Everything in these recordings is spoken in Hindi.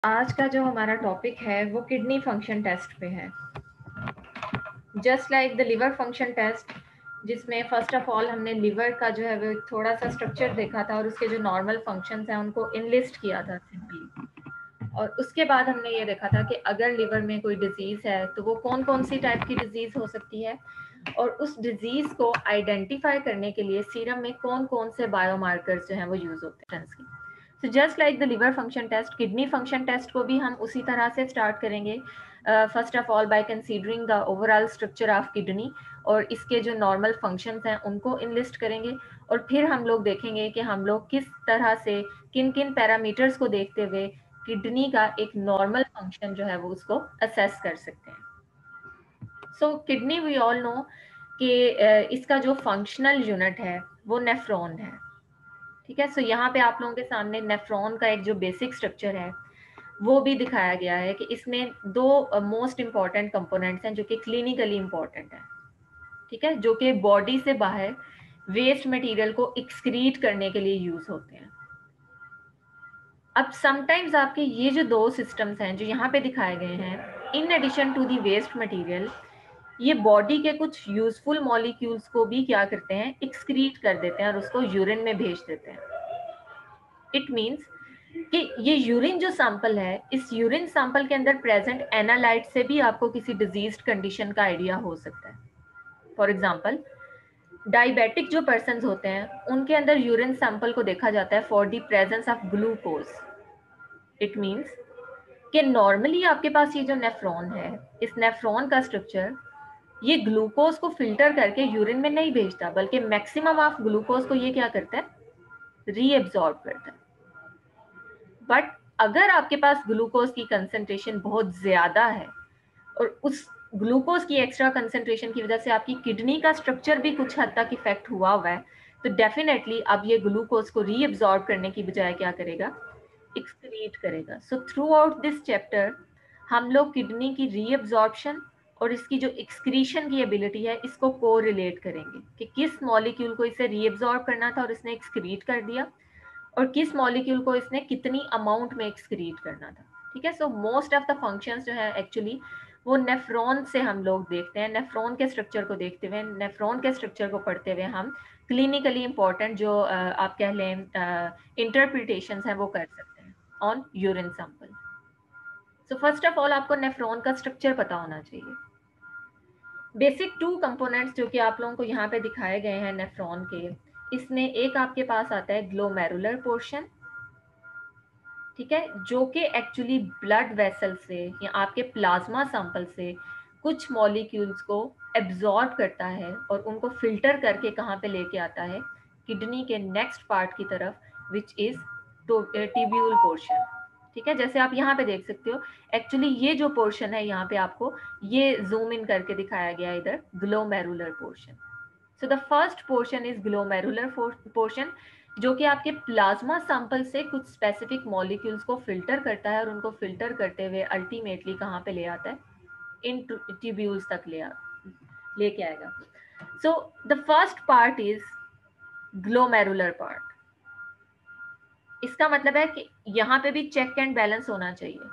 आज का जो हमारा टॉपिक है वो किडनी फंक्शन टेस्ट पे है। Just like the liver function test, जिसमें फर्स्ट ऑफ ऑल हमने लिवर का जो है वो थोड़ा सा स्ट्रक्चर देखा था और उसके जो नॉर्मल फंक्शंस हैं उनको इनलिस्ट किया था सिंपली। और उसके बाद हमने ये देखा था कि अगर लिवर में कोई डिजीज है तो वो कौन कौन सी टाइप की डिजीज हो सकती है, और उस डिजीज को आइडेंटिफाई करने के लिए सीरम में कौन कौन से बायोमार्कर्स जो हैं वो यूज होते हैं। So just like the liver function test, kidney function test को भी हम उसी तरह से स्टार्ट करेंगे। First of all by considering the overall structure of kidney, और इसके जो नॉर्मल फंक्शंस हैं उनको इनलिस्ट करेंगे। और फिर हम लोग देखेंगे कि हम लोग किस तरह से किन किन पैरामीटर्स को देखते हुए किडनी का एक नॉर्मल फंक्शन जो है वो उसको असेस कर सकते हैं। So kidney we all know कि इसका जो फंक्शनल यूनिट है वो नेफ्रॉन है। ठीक है, सो यहाँ पे आप लोगों के सामने नेफ्रॉन का एक जो बेसिक स्ट्रक्चर है वो भी दिखाया गया है कि इसमें दो मोस्ट इंपॉर्टेंट कंपोनेंट्स हैं जो कि क्लिनिकली इंपॉर्टेंट है। ठीक है, जो कि बॉडी से बाहर वेस्ट मटेरियल को एक्सक्रीट करने के लिए यूज होते हैं। अब समटाइम्स आपके ये जो दो सिस्टम्स हैं जो यहाँ पे दिखाए गए हैं, in addition to the waste material, ये बॉडी के कुछ यूजफुल मॉलिक्यूल्स को भी क्या करते हैं, एक्सक्रीट कर देते हैं और उसको यूरिन में भेज देते हैं। इट मीन्स कि ये यूरिन जो सैंपल है, इस यूरिन सैंपल के अंदर प्रेजेंट एनालाइट से भी आपको किसी डिजीज कंडीशन का आइडिया हो सकता है। फॉर एग्जांपल, डायबिटिक जो पर्सन्स होते हैं उनके अंदर यूरिन सैंपल को देखा जाता है for the presence of glucose. It means कि नॉर्मली आपके पास ये जो नेफ्रॉन है, इस नेफ्रॉन का स्ट्रक्चर ये ग्लूकोज को फिल्टर करके यूरिन में नहीं भेजता, बल्कि मैक्सिमम ऑफ ग्लूकोज को ये क्या करता है, रीएब्सॉर्ब करता है। बट अगर आपके पास ग्लूकोज की कंसेंट्रेशन बहुत ज्यादा है और उस ग्लूकोज की एक्स्ट्रा कंसेंट्रेशन की वजह से आपकी किडनी का स्ट्रक्चर भी कुछ हद तक इफेक्ट हुआ है, तो डेफिनेटली अब ये ग्लूकोज को रीअब्सॉर्ब करने की बजाय क्या करेगा, एक्सक्रीट करेगा। So throughout this chapter हम लोग किडनी की रीअब्सॉर्प्शन और इसकी जो एक्सक्रीशन की एबिलिटी है इसको को रिलेट करेंगे कि किस मॉलिक्यूल को इसे रीअब्सॉर्ब करना था और इसने एक्सक्रीट कर दिया, और किस मॉलिक्यूल को इसने कितनी अमाउंट में एक्सक्रीट करना था। ठीक है, so most of the functions जो है एक्चुअली वो नेफ्रॉन से हम लोग देखते हैं। नेफ्रॉन के स्ट्रक्चर को देखते हुए, नेफ्रॉन के स्ट्रक्चर को पढ़ते हुए हम क्लिनिकली इंपॉर्टेंट जो आप कह लें इंटरप्रिटेशंस हैं वो कर सकते हैं on urine sample. So first of all आपको नेफ्रॉन का स्ट्रक्चर पता होना चाहिए। बेसिक टू कंपोनेंट्स जो कि आप लोगों को यहाँ पे दिखाए गए हैं नेफ्रॉन के, इसमें एक आपके पास आता है ग्लोमेरुलर पोर्शन। ठीक है, जो कि एक्चुअली ब्लड वेसल से या आपके प्लाज्मा सैंपल से कुछ मॉलिक्यूल्स को एब्जॉर्ब करता है और उनको फिल्टर करके कहाँ पे लेके आता है, किडनी के नेक्स्ट पार्ट की तरफ, विच इज ट्यूब्यूल पोर्शन। ठीक है, जैसे आप यहाँ पे देख सकते हो, एक्चुअली ये जो पोर्शन है यहाँ पे आपको ये जूम इन करके दिखाया गया है इधर, glomerular portion. So the first portion is glomerular portion, जो कि आपके प्लाज्मा सैंपल से कुछ स्पेसिफिक मॉलिक्यूल्स को फिल्टर करता है और उनको फिल्टर करते हुए अल्टीमेटली कहाँ पे ले आता है, इन ट्यूब्यूल्स तक लेके आएगा। So the first part is glomerular part. इसका मतलब है कि यहाँ पे भी चेक एंड बैलेंस होना चाहिए।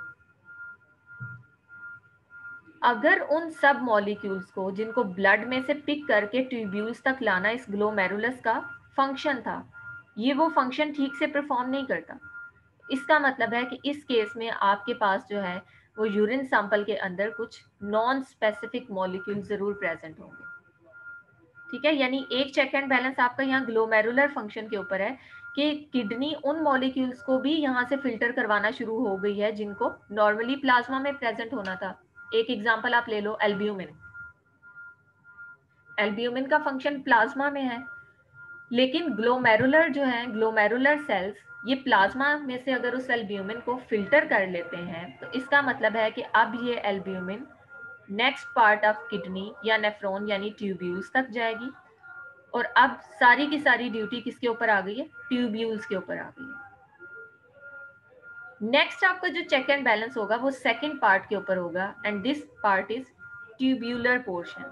अगर उन सब मॉलिक्यूल्स को जिनको ब्लड में से पिक करके ट्यूब्यूल्स तक लाना इस ग्लोमेरुलस का फंक्शन था, ये वो फंक्शन ठीक से परफॉर्म नहीं करता, इसका मतलब है कि इस केस में आपके पास जो है वो यूरिन सैंपल के अंदर कुछ नॉन स्पेसिफिक मॉलिक्यूल जरूर प्रेजेंट होंगे। ठीक है, यानी एक चेक एंड बैलेंस आपका यहाँ ग्लोमेरुलर फंक्शन के ऊपर है कि किडनी उन मॉलिक्यूल्स को भी यहाँ से फिल्टर करवाना शुरू हो गई है जिनको नॉर्मली प्लाज्मा में प्रेजेंट होना था। एक एग्जांपल आप ले लो, एल्ब्यूमिन। एल्ब्यूमिन का फंक्शन प्लाज्मा में है, लेकिन ग्लोमेरुलर जो है, ग्लोमेरुलर सेल्स, ये प्लाज्मा में से अगर उस एल्ब्यूमिन को फिल्टर कर लेते हैं तो इसका मतलब है कि अब ये albumin next part of kidney या नेफ्रॉन यानी ट्यूब्यूल्स तक जाएगी, और अब सारी की सारी ड्यूटी किसके ऊपर आ गई है, ट्यूब्यूल्स के ऊपर आ गई है। नेक्स्ट आपका जो चेक एंड बैलेंस होगा वो सेकंड पार्ट के ऊपर होगा, and this part is tubular portion.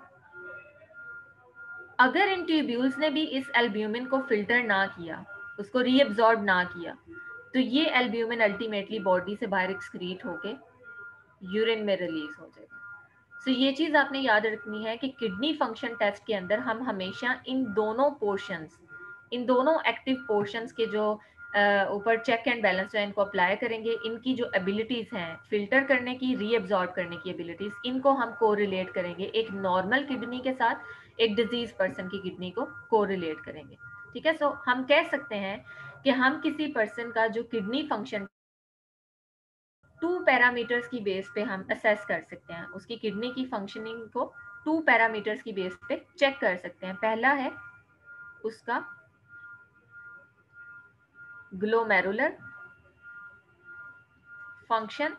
अगर इन ट्यूब्यूल्स ने भी इस एल्ब्यूमिन को फिल्टर ना किया, उसको रीअब्सॉर्ब ना किया, तो ये एल्ब्यूमिन अल्टीमेटली बॉडी से बाहर एक्सक्रीट होके यूरिन में रिलीज हो जाएगा। सो ये चीज आपने याद रखनी है कि किडनी फंक्शन टेस्ट के अंदर हम हमेशा इन दोनों पोर्शंस, इन दोनों एक्टिव पोर्शंस के जो ऊपर चेक एंड बैलेंस है इनको अप्लाई करेंगे। इनकी जो एबिलिटीज हैं फिल्टर करने की, रीअब्जॉर्ब करने की एबिलिटीज, इनको हम कोरिलेट करेंगे एक नॉर्मल किडनी के साथ, एक डिजीज पर्सन की किडनी को कोरिलेट करेंगे। ठीक है, सो हम कह सकते हैं कि हम किसी पर्सन का जो किडनी फंक्शन 2 पैरामीटर्स की बेस पे हम असेस कर सकते हैं, उसकी किडनी की फंक्शनिंग को 2 पैरामीटर्स की बेस पे चेक कर सकते हैं। पहला है उसका ग्लोमेरुलर फंक्शन,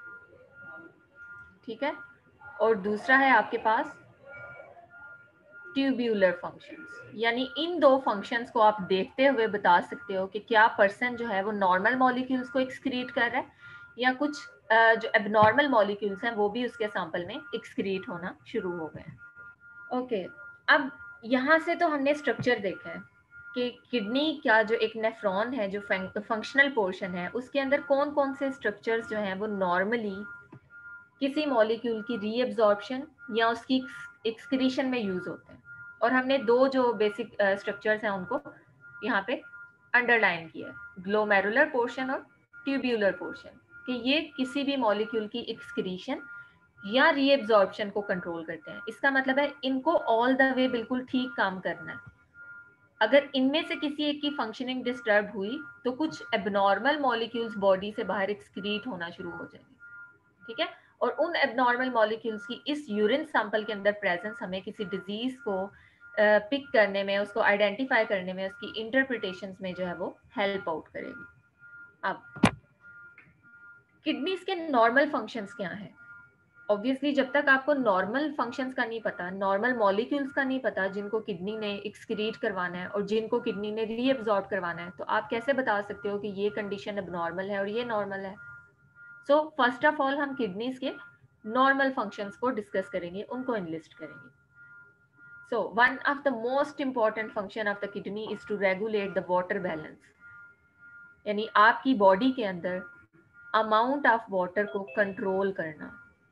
ठीक है, और दूसरा है आपके पास ट्यूब्यूलर फंक्शंस। यानी इन दो फंक्शंस को आप देखते हुए बता सकते हो कि क्या पर्सन जो है वो नॉर्मल मॉलिक्यूल्स को एक्सक्रीट कर रहा है या कुछ जो एबनॉर्मल मॉलिक्यूल्स हैं वो भी उसके सैंपल में एक्सक्रीट होना शुरू हो गए हैं। ओके, अब यहाँ से तो हमने स्ट्रक्चर देखा है कि किडनी का जो एक नेफ्रॉन है, जो फंक्शनल पोर्शन है, उसके अंदर कौन कौन से स्ट्रक्चर्स जो हैं वो नॉर्मली किसी मॉलिक्यूल की रीअब्जॉर्प्शन या उसकी एक्सक्रीशन में यूज होते हैं। और हमने दो जो बेसिक स्ट्रक्चर्स हैं उनको यहाँ पे अंडरलाइन किया है, ग्लोमेरुलर पोर्शन और ट्यूब्यूलर पोर्शन, कि ये किसी भी मॉलिक्यूल की एक्सक्रीशन या रीएब्जॉर्प्शन को कंट्रोल करते हैं। इसका मतलब है इनको ऑल द वे बिल्कुल ठीक काम करना है। अगर इनमें से किसी एक की फंक्शनिंग डिस्टर्ब हुई तो कुछ एबनॉर्मल मॉलिक्यूल्स बॉडी से बाहर एक्सक्रीट होना शुरू हो जाएंगे। ठीक है, और उन एबनॉर्मल मॉलिक्यूल्स की इस यूरिन सैंपल के अंदर प्रेजेंस हमें किसी डिजीज को पिक करने में, उसको आइडेंटिफाई करने में, उसकी इंटरप्रिटेशंस में जो है वो हेल्प आउट करेगी। अब किडनीज के नॉर्मल फंक्शंस क्या हैं? ऑब्वियसली जब तक आपको नॉर्मल फंक्शंस का नहीं पता, नॉर्मल मॉलिक्यूल्स का नहीं पता जिनको किडनी ने एक्सक्रीट करवाना है और जिनको किडनी ने रीअब्सॉर्ब करवाना है, तो आप कैसे बता सकते हो कि ये कंडीशन अब नॉर्मल है और ये नॉर्मल है? सो फर्स्ट ऑफ ऑल हम किडनीज के नॉर्मल फंक्शंस को डिस्कस करेंगे, उनको एनलिस्ट करेंगे। So one of the most important function of the kidney is to regulate the water balance, यानी आपकी बॉडी के अंदर अमाउंट ऑफ वाटर को कंट्रोल करना।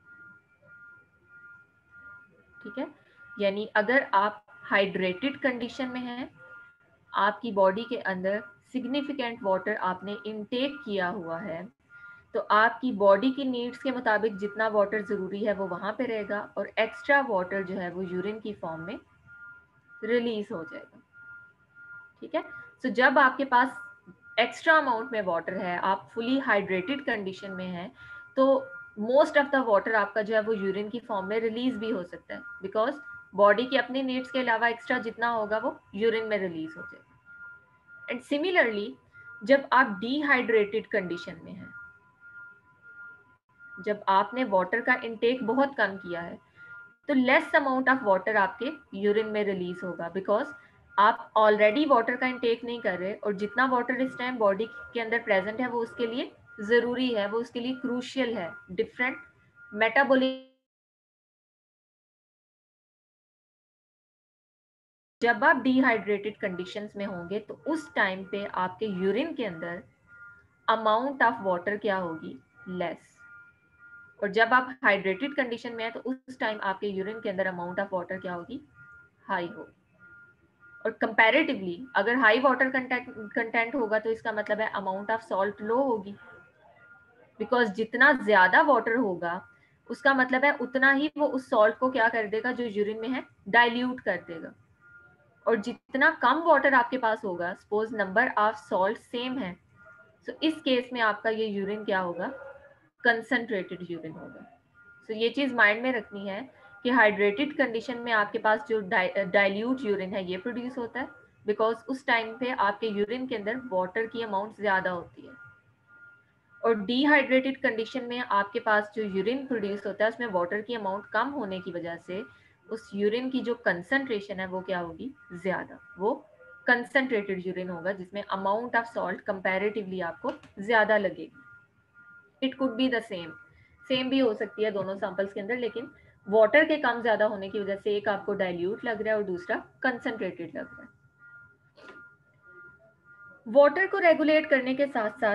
ठीक है, यानी अगर आप हाइड्रेटेड कंडीशन में हैं, आपकी बॉडी के अंदर सिग्निफिकेंट वाटर आपने इनटेक किया हुआ है, तो आपकी बॉडी की नीड्स के मुताबिक जितना वाटर ज़रूरी है वो वहाँ पे रहेगा और एक्स्ट्रा वाटर जो है वो यूरिन की फॉर्म में रिलीज हो जाएगा। ठीक है, सो जब आपके पास एक्स्ट्रा अमाउंट में वाटर है, आप फुली हाइड्रेटेड कंडीशन में हैं, तो मोस्ट ऑफ द वाटर आपका जो है वो यूरिन की फॉर्म में रिलीज भी हो सकता है, बिकॉज बॉडी की अपनी नीड्स के अलावा एक्स्ट्रा जितना होगा वो यूरिन में रिलीज हो जाएगा। एंड सिमिलरली जब आप डिहाइड्रेटेड कंडीशन में हैं, जब आपने वाटर का इनटेक बहुत कम किया है, तो लेस अमाउंट ऑफ वाटर आपके यूरिन में रिलीज होगा, बिकॉज आप ऑलरेडी वाटर का इनटेक नहीं कर रहे और जितना वाटर इस टाइम बॉडी के अंदर प्रेजेंट है वो उसके लिए जरूरी है, वो उसके लिए क्रूशियल है। डिफरेंट मेटाबॉलिक, जब आप डिहाइड्रेटेड कंडीशंस में होंगे तो उस टाइम पे आपके यूरिन के अंदर अमाउंट ऑफ वाटर क्या होगी? लेस। और जब आप हाइड्रेटेड कंडीशन में है तो उस टाइम आपके यूरिन के अंदर अमाउंट ऑफ वाटर क्या होगी? हाई होगी। और कंपैरेटिवली अगर हाई वाटर कंटेंट होगा तो इसका मतलब है अमाउंट ऑफ सॉल्ट लो होगी, बिकॉज जितना ज्यादा वाटर होगा उसका मतलब है उतना ही वो उस सॉल्ट को क्या कर देगा, जो यूरिन में है, डाइल्यूट कर देगा। और जितना कम वाटर आपके पास होगा, suppose number of salt same है, तो इस केस में आपका ये यूरिन क्या होगा? कंसंट्रेटेड यूरिन होगा। सो ये चीज माइंड में रखनी है कि हाइड्रेटेड कंडीशन में आपके पास जो डाइल्यूट यूरिन है ये प्रोड्यूस होता है, बिकॉज उस टाइम पे आपके यूरिन के अंदर वाटर की अमाउंट ज्यादा होती है। और डिहाइड्रेटेड कंडीशन में आपके पास जो यूरिन प्रोड्यूस होता है उसमें वाटर की अमाउंट कम होने की वजह से उस यूरिन की जो कंसंट्रेशन है वो क्या होगी? ज्यादा। वो कंसंट्रेटेड यूरिन होगा जिसमें अमाउंट ऑफ सॉल्ट कंपैरेटिवली आपको ज्यादा लगेगी। It could be the same भी हो सकती है दोनों सैंपल्स के अंदर, लेकिन वाटर के कम ज्यादा होने की वजह से एक आपको डाइल्यूट लग रहा है और दूसरा कंसंट्रेटेड लग रहा है। वाटर को रेगुलेट करने के साथ साथ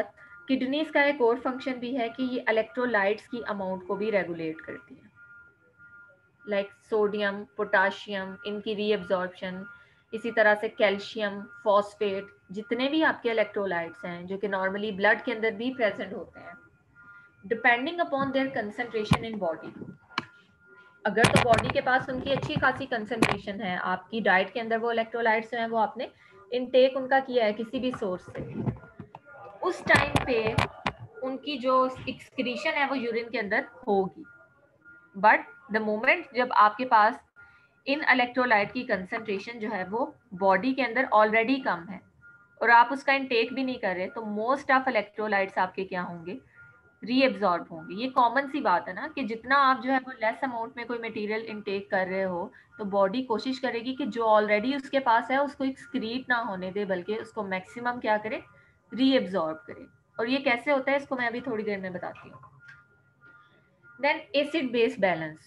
किडनीज का एक और फंक्शन भी है कि ये इलेक्ट्रोलाइट्स की अमाउंट को भी रेगुलेट करती है, लाइक सोडियम, पोटाशियम, इनकी रीअब्जॉर्प्शन, इसी तरह से कैल्शियम, फॉस्फेट, जितने भी आपके इलेक्ट्रोलाइट्स हैं जो कि नॉर्मली ब्लड के अंदर भी प्रेजेंट होते हैं, depending upon their concentration in body, अगर तो बॉडी के पास उनकी अच्छी खासी कंसंट्रेशन है, आपकी डाइट के अंदर वो इलेक्ट्रोलाइट्स हैं वो आपने इनटेक उनका किया है किसी भी सोर्स से, उस टाइम पे उनकी जो एक्सक्रीशन है वो यूरिन के अंदर होगी। बट द मोमेंट जब आपके पास इन इलेक्ट्रोलाइट की कंसंट्रेशन जो है वो बॉडी के अंदर ऑलरेडी कम है और आप उसका इनटेक भी नहीं कर रहे, तो मोस्ट ऑफ इलेक्ट्रोलाइट्स आपके क्या होंगे, रीएब्जॉर्ब होंगे। ये कॉमन सी बात है ना कि जितना आप जो है वो लेस अमाउंट में कोई मटेरियल इनटेक कर रहे हो तो बॉडी कोशिश करेगी कि जो ऑलरेडी उसके पास है उसको एक्सक्रीट ना होने दे, बल्कि उसको मैक्सिमम क्या करे, रीएब्जॉर्ब करे। और ये कैसे होता है इसको मैं अभी थोड़ी देर में बताती हूँ। देन एसिड बेस बैलेंस,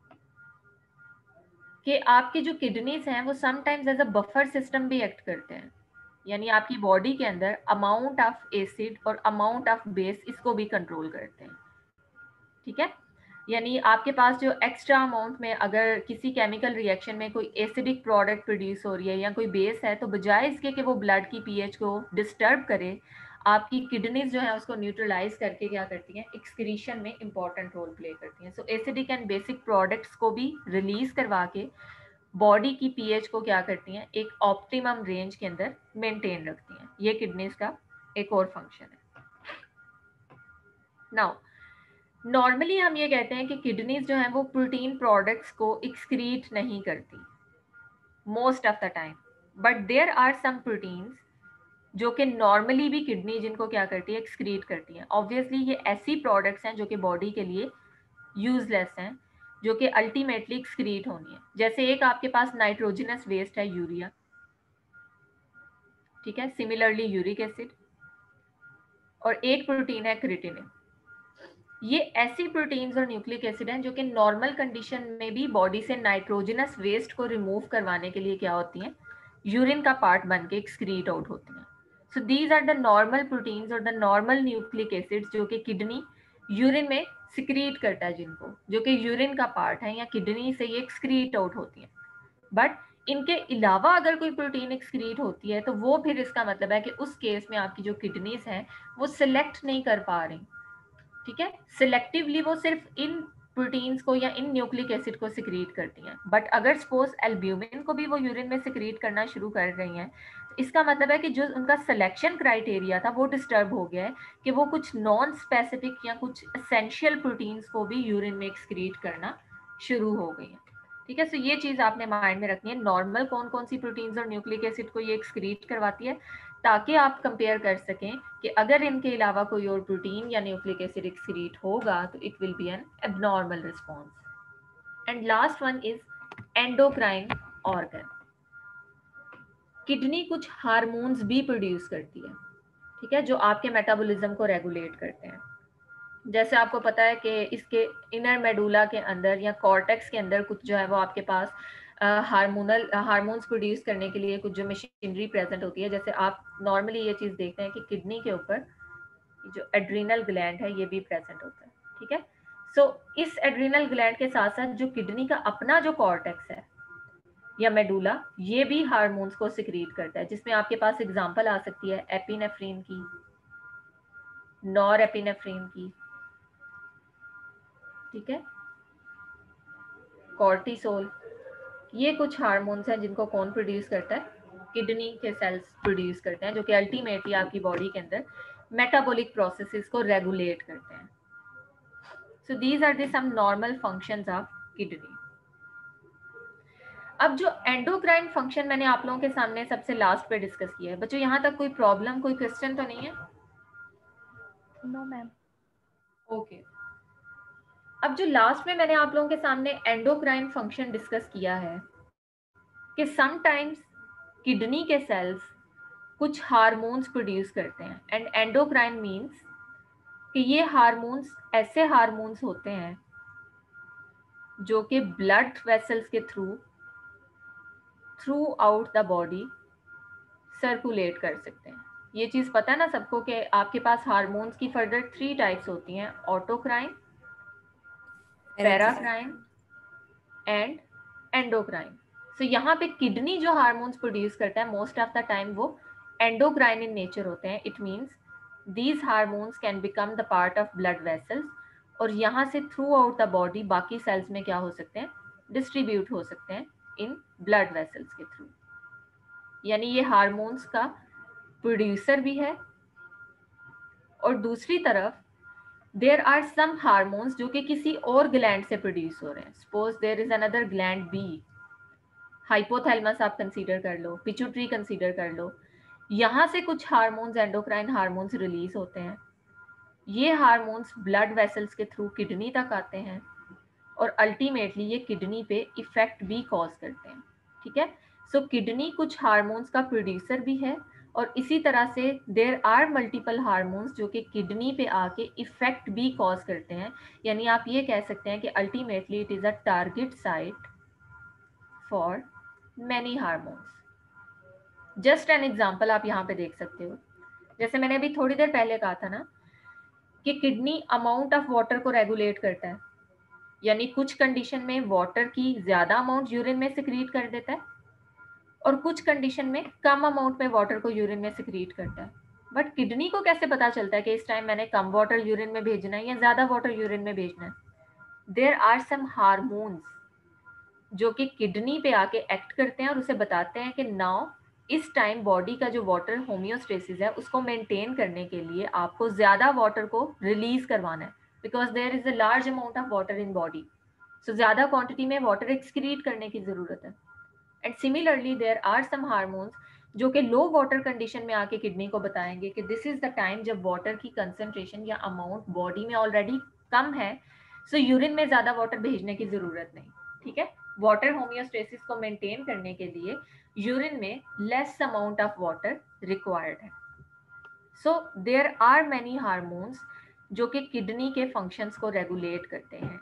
कि आपकी जो किडनीज हैं वो sometimes as a buffer system भी एक्ट करते हैं, यानी आपकी बॉडी के अंदर अमाउंट ऑफ एसिड और अमाउंट ऑफ बेस इसको भी कंट्रोल करते हैं। ठीक है, यानी आपके पास जो एक्स्ट्रा अमाउंट में अगर किसी केमिकल रिएक्शन में कोई एसिडिक प्रोडक्ट प्रोड्यूस हो रही है या कोई बेस है, तो बजाय इसके कि वो ब्लड की पीएच को डिस्टर्ब करे, आपकी किडनीज जो है उसको न्यूट्रलाइज करके क्या करती हैं, एक्सक्रीशन में इंपॉर्टेंट रोल प्ले करती हैं। So acidic and basic products को भी रिलीज करवा के बॉडी की पीएच को क्या करती हैं, एक ऑप्टिमम रेंज के अंदर मेंटेन रखती हैं। ये किडनीज का एक और फंक्शन है। नाउ नॉर्मली हम ये कहते हैं कि किडनीज जो है वो प्रोटीन प्रोडक्ट्स को एक्सक्रीट नहीं करती most of the time, but there are some proteins जो कि नॉर्मली भी किडनी जिनको क्या करती है, एक्सक्रीट करती हैं। ऑब्वियसली ये ऐसी प्रोडक्ट्स हैं जो कि बॉडी के लिए यूजलेस हैं, जो कि अल्टीमेटली एक्सक्रीट होनी है। जैसे एक आपके पास नाइट्रोजनस वेस्ट है यूरिया, ठीक है, सिमिलरली यूरिक एसिड, और एक प्रोटीन है क्रिएटिनिन। ये ऐसी प्रोटीन्स और न्यूक्लिक एसिड हैं जो कि नॉर्मल कंडीशन में भी बॉडी से नाइट्रोजनस वेस्ट को रिमूव करवाने के लिए क्या होती हैं, यूरिन का पार्ट बन के एक्सक्रीट आउट होती हैं। So these are the normal proteins और द नॉर्मल न्यूक्लिक एसिड्स जो कि किडनी यूरिन में सिक्रीट करता है, जिनको जो कि यूरिन का पार्ट है या किडनी से ये एक्सक्रीट आउट होती हैं। बट इनके अलावा अगर कोई प्रोटीन एक्सक्रीट होती है तो वो फिर इसका मतलब है कि उस केस में आपकी जो किडनीज हैं वो सिलेक्ट नहीं कर पा रही, ठीक है, सिलेक्टिवली वो सिर्फ इन प्रोटीन्स को या इन न्यूक्लिक एसिड को सिक्रीट करती हैं। बट अगर सपोज एल्ब्यूमिन को भी वो यूरिन में सिक्रीट करना शुरू कर रही हैं, इसका मतलब है कि जो उनका सिलेक्शन क्राइटेरिया था वो डिस्टर्ब हो गया है, कि वो कुछ नॉन स्पेसिफिक या कुछ एसेंशियल प्रोटीन्स को भी यूरिन में एक्सक्रीट करना शुरू हो गई हैं। ठीक है, सो ये चीज आपने माइंड में रखनी है, नॉर्मल कौन कौन सी प्रोटीन्स और न्यूक्लिक एसिड को ये एक्सक्रीट करवाती है, ताकि आप कंपेयर कर सकें कि अगर इनके अलावा कोई और प्रोटीन या न्यूक्लिक एसिड एक्सक्रीट होगा तो it will be an abnormal response. And last one is endocrine organ. Kidney कुछ हार्मोन्स भी प्रोड्यूस करती है, ठीक है, जो आपके मेटाबॉलिज्म को रेगुलेट करते हैं। जैसे आपको पता है कि इसके इनर मेडुला के अंदर या कॉर्टेक्स के अंदर कुछ जो है वो आपके पास हार्मोन्स प्रोड्यूस करने के लिए कुछ जो मशीनरी प्रेजेंट होती है। जैसे आप नॉर्मली ये चीज देखते हैं कि किडनी के ऊपर जो एड्रीनल ग्लैंड है ये भी प्रेजेंट होता है, ठीक है। सो इस एड्रीनल ग्लैंड के साथ साथ जो किडनी का अपना जो कॉर्टेक्स है या मेडुला, ये भी हार्मोन्स को सिक्रीट करता है, जिसमें आपके पास एग्जांपल आ सकती है एपिनेफ्रीन की, नॉर एपिनेफ्रीन की, ठीक है, कॉर्टिसोल। ये कुछ हार्मोन्स हैं जिनको कौन प्रोड्यूस करता है, किडनी के सेल्स प्रोड्यूस करते हैं, जो कि अल्टीमेटली आपकी बॉडी के अंदर मेटाबॉलिक प्रोसेसेस को रेगुलेट करते हैं। So these are the some normal functions of kidney. अब जो एंडोक्राइन फंक्शन मैंने आप लोगों के सामने सबसे लास्ट पे डिस्कस किया है, बच्चों यहाँ तक कोई प्रॉब्लम, कोई क्वेश्चन तो नहीं है? No ma'am. ओके, अब जो लास्ट में मैंने आप लोगों के सामने एंडोक्राइन फंक्शन डिस्कस किया है कि समटाइम्स किडनी के सेल्स कुछ हार्मोन्स प्रोड्यूस करते हैं, एंड एंडोक्राइन मींस कि ये हार्मोन्स ऐसे हार्मोन्स होते हैं जो कि ब्लड वेसल्स के throughout the body circulate कर सकते हैं, ये चीज पता है ना सबको कि आपके पास हार्मोन्स की फर्दर 3 टाइप्स होती हैं, autocrine, paracrine and endocrine. So यहाँ पे किडनी जो हार्मोन्स प्रोड्यूस करता है मोस्ट ऑफ द टाइम वो एंडोक्राइन इन नेचर होते हैं। It means these hormones can become the part of blood vessels, और यहाँ से थ्रू आउट द बॉडी बाकी सेल्स में क्या हो सकते हैं, डिस्ट्रीब्यूट हो सकते हैं इन ब्लड वेसल्स के थ्रू। यानी ये हार्मोन्स का प्रोड्यूसर भी है। और दूसरी तरफ देयर आर सम हार्मोन्स जो कि किसी और ग्लैंड से प्रोड्यूस हो रहे हैं। Suppose there is another gland B, hypothalamus आप कंसीडर कर लो, पिट्यूटरी कंसीडर कर लो, यहाँ से कुछ हार्मोन्स, एंडोक्राइन हार्मोन्स रिलीज होते हैं। ये हार्मोन्स ब्लड वेसल्स के थ्रू किडनी तक आते हैं और अल्टीमेटली ये किडनी पे इफेक्ट भी कॉज करते हैं। ठीक है, सो किडनी कुछ हार्मोन्स का प्रोड्यूसर भी है, और इसी तरह से देयर आर मल्टीपल हार्मोन्स जो कि किडनी पे आके इफेक्ट भी कॉज करते हैं। यानी आप ये कह सकते हैं कि ultimately it is a target site for many hormones. Just an example आप यहाँ पे देख सकते हो, जैसे मैंने अभी थोड़ी देर पहले कहा था ना कि किडनी अमाउंट ऑफ वाटर को रेगुलेट करता है। यानी कुछ कंडीशन में वाटर की ज्यादा अमाउंट यूरिन में सिक्रीट कर देता है, और कुछ कंडीशन में कम अमाउंट में वाटर को यूरिन में सिक्रीट करता है। बट किडनी को कैसे पता चलता है कि इस टाइम मैंने कम वाटर यूरिन में भेजना है या ज्यादा वाटर यूरिन में भेजना है? देयर आर सम हार्मोन्स जो कि किडनी पे आके एक्ट करते हैं और उसे बताते हैं कि नाउ इस टाइम बॉडी का जो वाटर होम्योस्टेसिस है उसको मेंटेन करने के लिए आपको ज्यादा वाटर को रिलीज करवाना है, because there is a large amount of water in body. So ज्यादा क्वांटिटी में वाटर एक्सक्रीट करने की जरूरत है। And similarly there are some hormones जो कि लो वाटर कंडीशन में आके किडनी को बताएंगे कि दिस इज द टाइम जब वाटर की कंसंट्रेशन या अमाउंट बॉडी में ऑलरेडी कम है, सो यूरिन में ज्यादा वाटर भेजने की जरूरत नहीं। ठीक है, वाटर होम्योस्टेसिस को मेंटेन करने के लिए यूरिन में less amount of water required है। So there are many hormones जो कि किडनी के फंक्शंस को रेगुलेट करते हैं।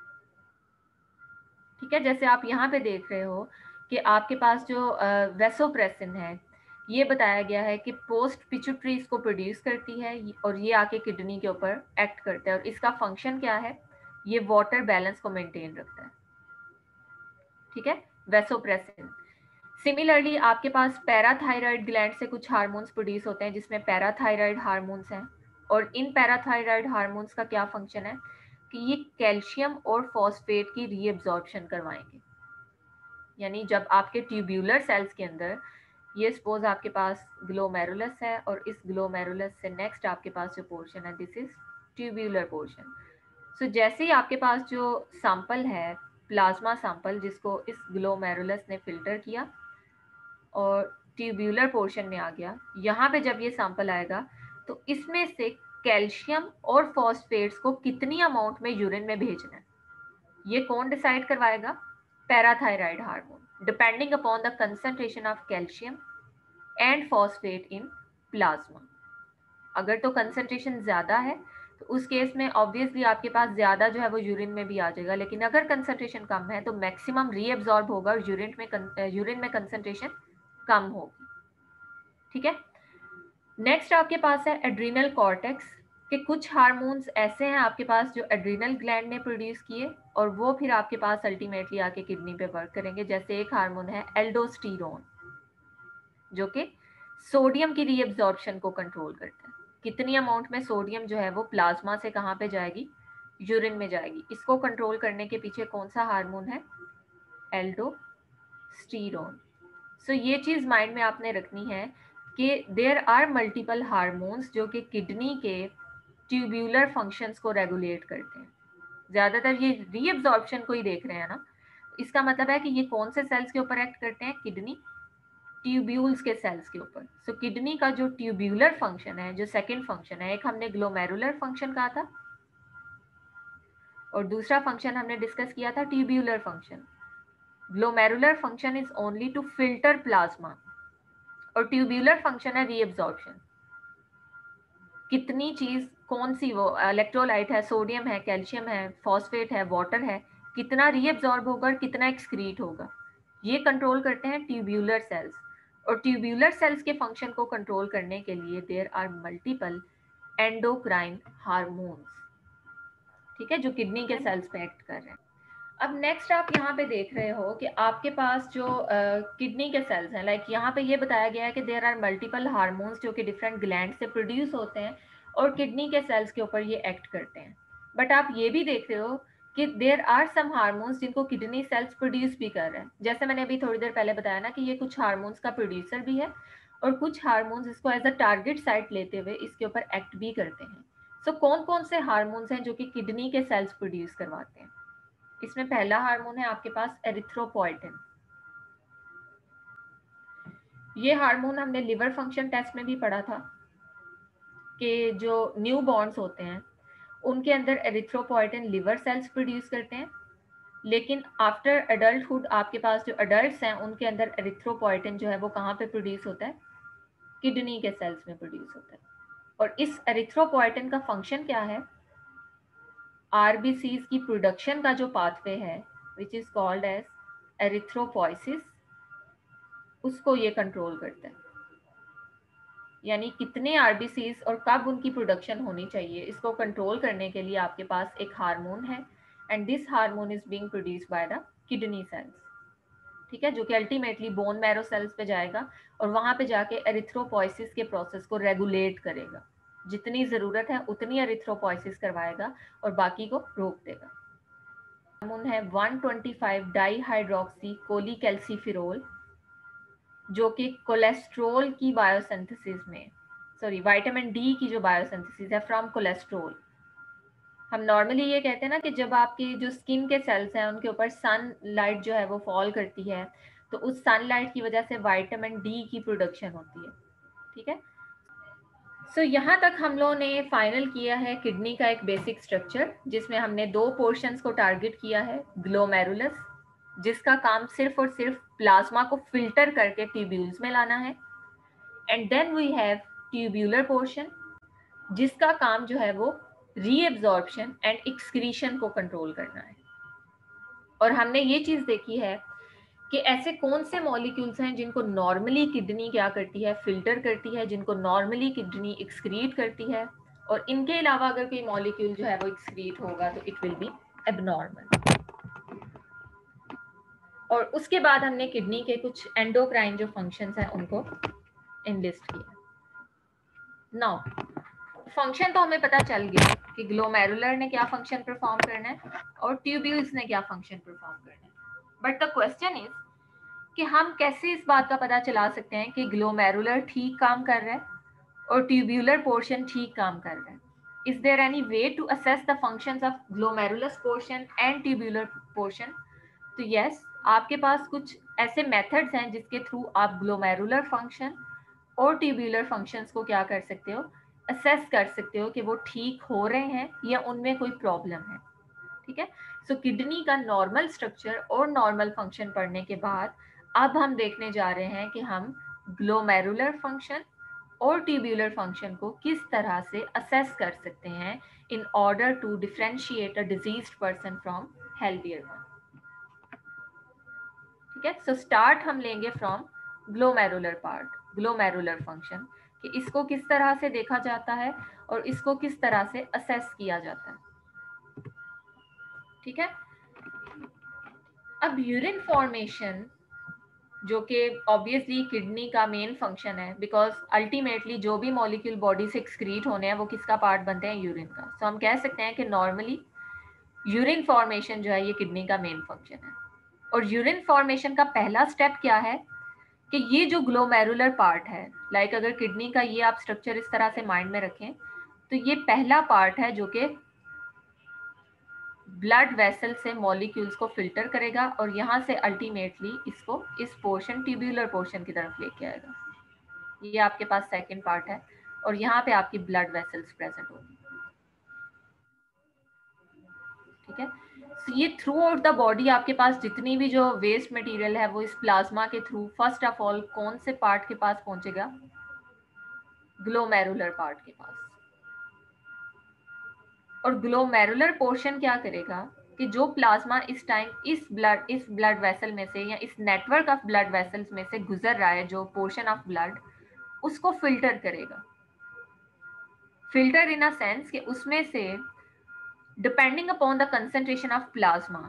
ठीक है, जैसे आप यहाँ पे देख रहे हो कि आपके पास जो वेसोप्रेसिन है, ये बताया गया है कि पोस्ट पिट्यूटरी इसको प्रोड्यूस करती है और ये आके किडनी के ऊपर एक्ट करता है, और इसका फंक्शन क्या है, ये वाटर बैलेंस को मेंटेन रखता है। ठीक है, वेसोप्रेसिन। सिमिलरली आपके पास पैराथायराइड ग्लैंड से कुछ हार्मोन्स प्रोड्यूस होते हैं जिसमें पैराथायराइड हार्मोन्स हैं, और इन पैराथायराइड हार्मोन्स का क्या फंक्शन है कि ये कैल्शियम और फॉस्फेट की रीअब्जॉर्प्शन करवाएंगे। यानी जब आपके ट्यूब्यूलर सेल्स के अंदर, ये सपोज आपके पास ग्लोमेरुलस है और इस ग्लोमेरुलस से नेक्स्ट आपके पास जो पोर्शन है this is tubular portion. So जैसे ही आपके पास जो सैंपल है प्लाज्मा सैंपल जिसको इस ग्लोमेरुलस ने फिल्टर किया और ट्यूब्यूलर पोर्शन में आ गया, यहाँ पे जब ये सैंपल आएगा तो इसमें से कैल्शियम और फॉस्फेट्स को कितनी अमाउंट में यूरिन में भेजना है, ये कौन डिसाइड करवाएगा? Parathyroid hormone, depending upon the concentration of calcium and phosphate in plasma. अगर तो कंसंट्रेशन ज्यादा है तो उस केस में ऑब्वियसली आपके पास ज्यादा जो है वो यूरिन में भी आ जाएगा, लेकिन अगर कंसंट्रेशन कम है तो मैक्सिमम रीअब्सॉर्ब होगा और यूरिन में कंसंट्रेशन कम होगी। ठीक है, नेक्स्ट आपके पास है एड्रीनल कॉर्टेक्स के कुछ हार्मोन्स ऐसे हैं आपके पास जो एड्रीनल ग्लैंड ने प्रोड्यूस किए और वो फिर आपके पास अल्टीमेटली आके किडनी पे वर्क करेंगे। जैसे एक हार्मोन है एल्डोस्टेरोन जो कि सोडियम की रीअब्जॉर्प्शन को कंट्रोल करता है। कितनी अमाउंट में सोडियम जो है वो प्लाज्मा से कहाँ पे जाएगी, यूरिन में जाएगी। इसको कंट्रोल करने के पीछे कौन सा हार्मोन है? एल्डोस्टेरोन। सो ये चीज माइंड में आपने रखनी है कि देयर आर मल्टीपल हार्मोन्स जो कि किडनी के ट्यूब्यूलर फंक्शंस को रेगुलेट करते हैं। ज्यादातर ये रीअब्जॉर्प्शन को ही देख रहे हैं ना, इसका मतलब है कि ये कौन से सेल्स के ऊपर एक्ट करते हैं? किडनी ट्यूब्यूल्स के सेल्स के ऊपर। सो किडनी का जो ट्यूब्यूलर फंक्शन है, जो सेकंड फंक्शन है, एक हमने ग्लोमेरुलर फंक्शन कहा था और दूसरा फंक्शन हमने डिस्कस किया था tubular function. Glomerular function is only to filter plasma और ट्यूब्यूलर फंक्शन है रीअब्जॉर्प्शन। कितनी चीज कौन सी, वो इलेक्ट्रोलाइट है, सोडियम है, कैल्शियम है, फॉस्फेट है, वाटर है, कितना रीअब्जॉर्ब होगा और कितना एक्सक्रीट होगा, ये कंट्रोल करते हैं ट्यूब्यूलर सेल्स। और ट्यूब्यूलर सेल्स के फंक्शन को कंट्रोल करने के लिए there are multiple endocrine hormones, ठीक है, जो किडनी के सेल्स पे एक्ट कर रहे हैं। अब नेक्स्ट आप यहाँ पे देख रहे हो कि आपके पास जो किडनी के सेल्स हैं, लाइक यहाँ पे ये बताया गया है कि देयर आर मल्टीपल हार्मोन्स जो कि डिफरेंट ग्लैंड से प्रोड्यूस होते हैं और किडनी के सेल्स के ऊपर ये एक्ट करते हैं। बट आप ये भी देख रहे हो कि देयर आर सम हार्मोन्स जिनको किडनी सेल्स प्रोड्यूस भी कर रहे हैं। जैसे मैंने अभी थोड़ी देर पहले बताया ना कि ये कुछ हार्मोन्स का प्रोड्यूसर भी है और कुछ हार्मोन्स इसको एज अ टारगेट साइट लेते हुए इसके ऊपर एक्ट भी करते हैं। सो कौन कौन से हार्मोन्स हैं जो कि किडनी के सेल्स प्रोड्यूस करवाते हैं? इसमें पहला हार्मोन है आपके पास एरिथ्रोपोइटिन। ये हार्मोन हमने लिवर फंक्शन टेस्ट में भी पढ़ा था कि जो न्यू बॉर्न्स होते हैं उनके अंदर एरिथ्रोपोइटिन लिवर सेल्स प्रोड्यूस करते हैं, लेकिन आफ्टर एडल्टहुड आपके पास जो अडल्ट्स हैं उनके अंदर एरिथ्रोपोइटिन जो है वो कहाँ पे प्रोड्यूस होता है? किडनी के सेल्स में प्रोड्यूस होता है। और इस एरिथ्रोपोइटिन का फंक्शन क्या है? आरबीसीज की प्रोडक्शन का जो पाथवे है which is called as erythropoiesis, उसको ये कंट्रोल करता है। यानी कितने आरबीसीज और कब उनकी प्रोडक्शन होनी चाहिए, इसको कंट्रोल करने के लिए आपके पास एक हार्मोन है and this hormone is being produced by the kidney cells, ठीक है, जो कि अल्टीमेटली बोन मैरो सेल्स पे जाएगा और वहां पे जाके एरिथ्रोपोइसिस के प्रोसेस को रेगुलेट करेगा। जितनी जरूरत है उतनी एरिथ्रोपोइसिस करवाएगा और बाकी को रोक देगा। हार्मोन है 125 डाईहाइड्रोक्सी कोलीकैल्सिफेरोल, जो कि कोलेस्ट्रॉल की बायोसिंथेसिस में, सॉरी विटामिन डी की जो बायोसिंथेसिस है फ्रॉम कोलेस्ट्रॉल। हम नॉर्मली ये कहते हैं ना कि जब आपकी जो स्किन के सेल्स हैं उनके ऊपर सन लाइट जो है वो फॉल करती है तो उस सनलाइट की वजह से विटामिन डी की प्रोडक्शन होती है, ठीक है। सो यहाँ तक हम लोगों ने फाइनल किया है किडनी का एक बेसिक स्ट्रक्चर, जिसमें हमने दो पोर्शंस को टारगेट किया है। ग्लोमेरुलस, जिसका काम सिर्फ और सिर्फ प्लाज्मा को फिल्टर करके ट्यूब्यूल्स में लाना है, and then we have tubular portion, जिसका काम जो है वो रीएब्जॉर्प्शन एंड एक्सक्रीशन को कंट्रोल करना है। और हमने ये चीज देखी है कि ऐसे कौन से मॉलिक्यूल्स हैं जिनको नॉर्मली किडनी क्या करती है, फिल्टर करती है, जिनको नॉर्मली किडनी एक्सक्रीट करती है, और इनके अलावा अगर कोई मॉलिक्यूल जो है वो एक्सक्रीट होगा तो इट विल बी एबनॉर्मल। और उसके बाद हमने किडनी के कुछ एंडोक्राइन जो फंक्शंस हैं उनको इनलिस्ट किया। नाउ फंक्शन तो हमें पता चल गया कि ग्लोमेरुलर ने क्या फंक्शन परफॉर्म करना है और ट्यूब्यूल्स ने क्या फंक्शन परफॉर्म करना है, बट द क्वेश्चन इज कि हम कैसे इस बात का पता चला सकते हैं कि ग्लोमेरुलर ठीक काम कर रहा है और ट्यूब्यूलर पोर्शन ठीक काम कर रहा है? Is there any way to assess the functions of glomerulus portion and tubular portion? तो यस, आपके पास कुछ ऐसे मेथड्स हैं जिसके थ्रू आप ग्लोमेरुलर फंक्शन और ट्यूब्यूलर फंक्शंस को क्या कर सकते हो, असेस कर सकते हो कि वो ठीक हो रहे हैं या उनमें कोई प्रॉब्लम है, ठीक है। सो किडनी का नॉर्मल स्ट्रक्चर और नॉर्मल फंक्शन पढ़ने के बाद अब हम देखने जा रहे हैं कि हम ग्लोमेरुलर फंक्शन और ट्यूब्यूलर फंक्शन को किस तरह से असेस कर सकते हैं in order to differentiate a diseased person from healthier one, ठीक है। सो स्टार्ट हम लेंगे from glomerular part, glomerular function, कि इसको किस तरह से देखा जाता है और इसको किस तरह से असेस किया जाता है, ठीक है। अब यूरिन फॉर्मेशन, जो कि ऑब्वियसली किडनी का मेन फंक्शन है, बिकॉज अल्टीमेटली जो भी मॉलिक्यूल बॉडी से एक्सक्रीट होने हैं वो किसका पार्ट बनते हैं, यूरिन का। सो हम कह सकते हैं कि नॉर्मली यूरिन फॉर्मेशन जो है ये किडनी का मेन फंक्शन है। और यूरिन फॉर्मेशन का पहला स्टेप क्या है कि ये जो ग्लोमेरुलर पार्ट है, लाइक अगर किडनी का ये आप स्ट्रक्चर इस तरह से माइंड में रखें तो ये पहला पार्ट है जो कि ब्लड वेसल से मॉलिक्यूल्स को फिल्टर करेगा और यहाँ से अल्टीमेटली इसको इस पोर्शन ट्यूब्यूलर पोर्शन की तरफ लेके आएगा। ये आपके पास सेकंड पार्ट है और यहाँ पे आपकी ब्लड वेसल्स प्रेजेंट होगी, ठीक है। so ये थ्रू आउट द बॉडी आपके पास जितनी भी जो वेस्ट मटेरियल है वो इस प्लाज्मा के थ्रू फर्स्ट ऑफ ऑल कौन से पार्ट के पास पहुंचेगा, ग्लोमेरुलर पार्ट के पास। और ग्लोमेरुलर पोर्शन क्या करेगा, कि जो प्लाज्मा इस टाइम इस ब्लड वेसल में से या इस नेटवर्क ऑफ ब्लड वेसल्स में से गुजर रहा है, जो पोर्शन ऑफ ब्लड, उसको फिल्टर करेगा। फिल्टर इन अ सेंस कि उसमें से depending upon the concentration of plasma,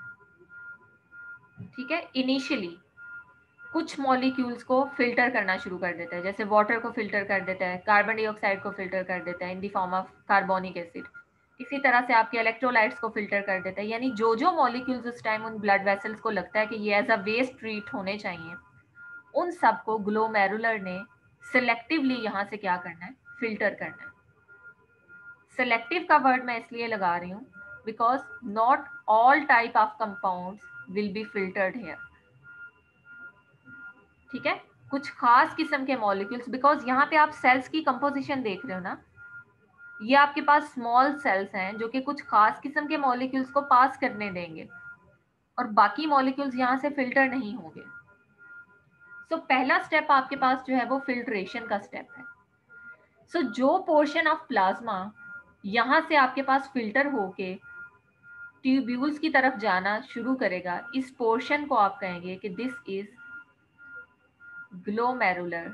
ठीक है, इनिशियली कुछ मॉलिक्यूल्स को फिल्टर करना शुरू कर देता है, जैसे वाटर को फिल्टर कर देता है, कार्बन डाइऑक्साइड को फिल्टर कर देता है in the form of carbonic acid. इसी तरह से आपके इलेक्ट्रोलाइट्स को फिल्टर कर देता है। यानी जो जो मॉलिक्यूल्स उस टाइम उन ब्लड वेसल्स को लगता है कि ये एज अ वेस्ट ट्रीट होने चाहिए, उन सबको ग्लोमेरुलर ने सिलेक्टिवली यहाँ से क्या करना है, फिल्टर करना है। सेलेक्टिव का वर्ड मैं इसलिए लगा रही हूँ because not all type of compounds will be filtered here, ठीक है। कुछ खास किस्म के मॉलिक्यूल्स, बिकॉज यहाँ पे आप सेल्स की कंपोजिशन देख रहे हो ना, ये आपके पास स्मॉल सेल्स हैं जो कि कुछ खास किस्म के मॉलिक्यूल्स को पास करने देंगे और बाकी मॉलिक्यूल्स यहाँ से फिल्टर नहीं होंगे। सो पहला स्टेप आपके पास जो है वो फिल्ट्रेशन का स्टेप है। सो जो पोर्शन ऑफ प्लाज्मा यहाँ से आपके पास फिल्टर होके ट्यूब्यूल्स की तरफ जाना शुरू करेगा, इस पोर्शन को आप कहेंगे कि दिस इज ग्लोमेरुलर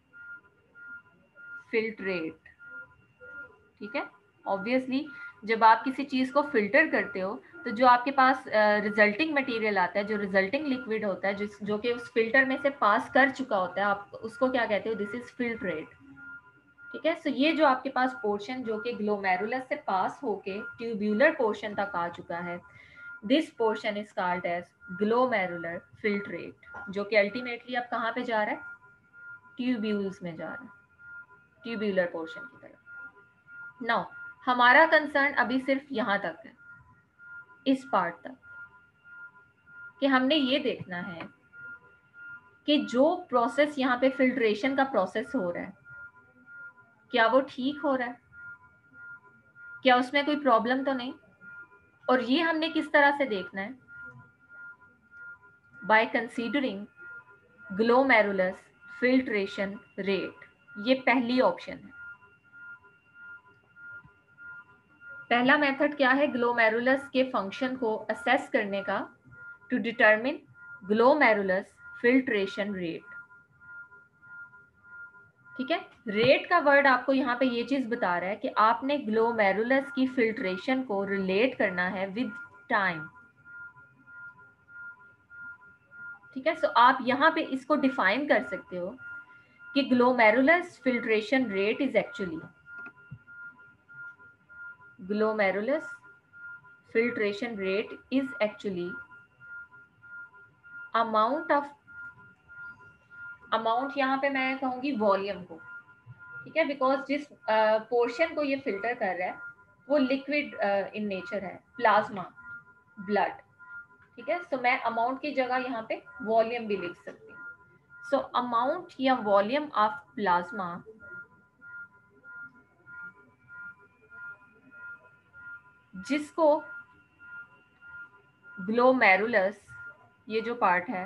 फिल्ट्रेट, ठीक है। ऑब्वियसली जब आप किसी चीज को फिल्टर करते हो तो जो आपके पास रिजल्टिंग मटेरियल आता है, जो रिजल्टिंग लिक्विड होता है, जो कि उस फिल्टर में से पास कर चुका होता है, आप उसको क्या कहते हो, दिस इज फिल्ट्रेट, ठीक है। सो ये जो आपके पास पोर्शन जो कि ग्लोमेरुलस से पास होके ट्यूब्यूलर पोर्शन तक आ चुका है, this portion is called as glomerular filtrate, जो कि अल्टीमेटली अब कहाँ पे जा रहा है, ट्यूब्यूल्स में जा रहा है, ट्यूब्यूलर पोर्शन की तरफ। नाउ हमारा कंसर्न अभी सिर्फ यहाँ तक है, इस पार्ट तक, कि हमने ये देखना है कि जो प्रोसेस यहाँ पे फिल्ट्रेशन का प्रोसेस हो रहा है, क्या वो ठीक हो रहा है, क्या उसमें कोई प्रॉब्लम तो नहीं। और ये हमने किस तरह से देखना है, by considering glomerulus filtration rate. ये पहली ऑप्शन है। पहला मेथड क्या है, ग्लोमेरुलस के फंक्शन को असेस करने का, to determine glomerulus filtration rate, ठीक है। रेट का वर्ड आपको यहाँ पे ये चीज बता रहा है कि आपने ग्लोमेरुलस की फिल्ट्रेशन को रिलेट करना है विद टाइम, ठीक है। सो आप यहाँ पे इसको डिफाइन कर सकते हो कि glomerulus filtration rate is actually, glomerulus filtration rate is actually amount यहाँ पे मैं कहूँगी वॉल्यूम को, ठीक है, बिकॉज जिस पोर्शन को ये फिल्टर कर रहा है वो लिक्विड इन नेचर है, प्लाज्मा, ब्लड, ठीक है। सो मैं अमाउंट की जगह यहाँ पे वॉल्यूम भी लिख सकती हूँ। सो अमाउंट या वॉल्यूम ऑफ प्लाज्मा जिसको ग्लोमेरुलस, ये जो पार्ट है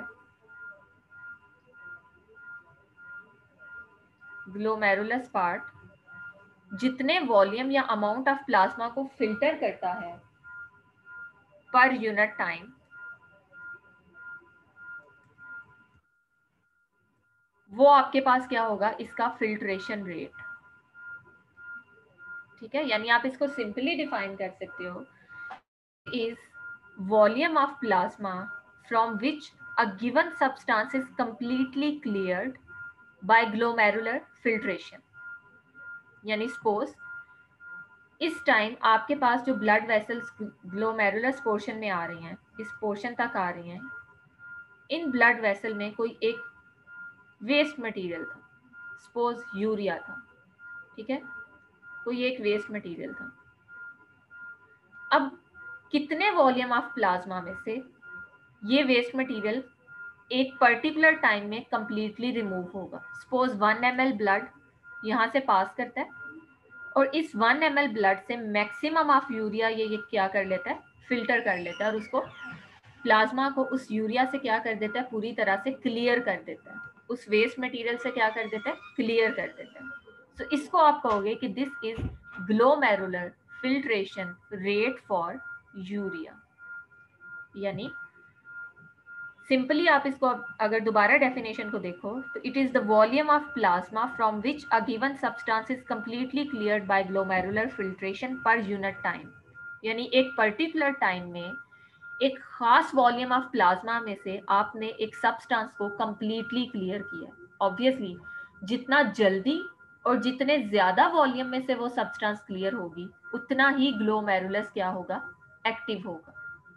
ग्लोमेरुलस पार्ट, जितने वॉल्यूम या अमाउंट ऑफ प्लाज्मा को फिल्टर करता है पर यूनिट टाइम, वो आपके पास क्या होगा, इसका फिल्ट्रेशन रेट, ठीक है। यानी आप इसको सिंपली डिफाइन कर सकते हो, is volume of plasma from which a given substance is completely cleared by glomerular filtration. यानी सपोज इस टाइम आपके पास जो ब्लड वेसल्स ग्लोमेरुलस पोर्शन में आ रही हैं, इस पोर्शन तक आ रही हैं, इन ब्लड वेसल में कोई एक वेस्ट मटेरियल था, सपोज यूरिया था, ठीक है, कोई एक वेस्ट मटेरियल था। अब कितने वॉल्यूम ऑफ प्लाज्मा में से ये वेस्ट मटेरियल एक पर्टिकुलर टाइम में कंप्लीटली रिमूव होगा। सपोज 1 ml ब्लड यहाँ से पास करता है और इस 1 ml ब्लड से मैक्सिमम ऑफ यूरिया ये क्या कर लेता है, फिल्टर कर लेता है और उसको प्लाज्मा को उस यूरिया से क्या कर देता है, पूरी तरह से क्लियर कर देता है, उस वेस्ट मटेरियल से क्या कर देता है, क्लियर कर देता है। तो इसको आप कहोगे कि this is glomerular filtration rate for urea, यानी सिंपली आप इसको अगर दोबारा डेफिनेशन को देखो तो it is the volume of plasma from which a given substance is completely cleared by glomerular filtration per unit time. यानी एक पर्टिकुलर टाइम में एक खास वॉल्यूम ऑफ प्लाज्मा में से आपने एक सब्सटेंस को कंप्लीटली क्लियर किया। ऑब्वियसली जितना जल्दी और जितने ज्यादा वॉल्यूम में से वो सब्सटेंस क्लियर होगी उतना ही ग्लोमेरुलस क्या होगा, एक्टिव होगा।